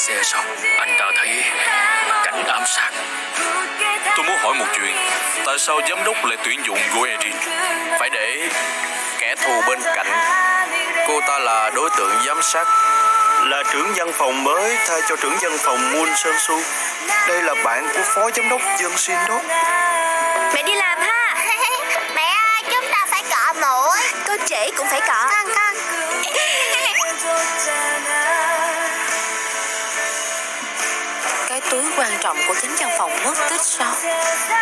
xe sao? Anh ta thấy cảnh ám sát. Tôi muốn hỏi một chuyện. Tại sao giám đốc lại tuyển dụng cô Erin? Phải để kẻ thù bên cạnh. Cô ta là đối tượng giám sát, là trưởng văn phòng mới thay cho trưởng văn phòng Moon Sơn Su. Đây là bạn của phó giám đốc Dương Shin đó. Mẹ đi làm ha. Mẹ ơi, chúng ta phải cọ mũi. Có trễ cũng phải cọ. Con. Cái túi quan trọng của chánh văn phòng mất tích sao?